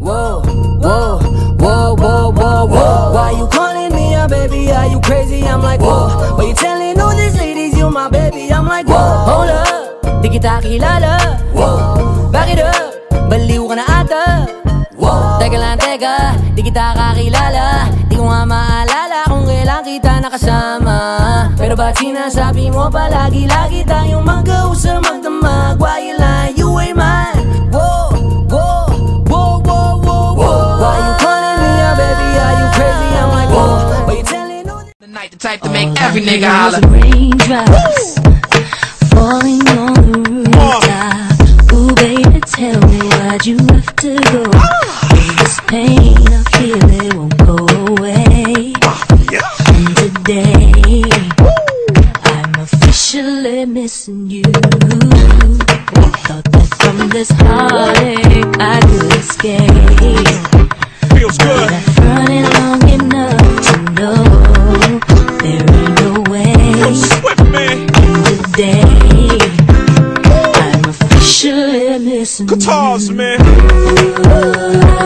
Whoa, whoa, whoa, whoa, whoa, whoa. Why you calling me a baby? Are you crazy? I'm like, whoa. Why you telling all these ladies you my baby? I'm like, whoa. Hold up, di kita kilala. Whoa, back it up, baliw ka na ata. Whoa, teka lang, teka, di kita kakilala. Di ko nga maalala kung kailan kita nakasama. Pero ba't sinasabi mo palagi-lagi tayong magkausap magdamag? Why you lie? You ain't mine. Whoa, whoa, whoa, whoa, whoa, whoa. Why you calling me a baby? Are you crazy? I'm like, whoa. Why you telling all the night the type to make every nigga holler? Raindrops falling on the rooftop. Ooh, baby, tell me why'd you have to go? This pain I feel it won't go away. And today I'm officially missing you. Thought that from this heartache I could escape. Feels good. But I've run it long enough to know there ain't no way. Swift, man. And today I'm officially missing Guitars, you. man. Ooh,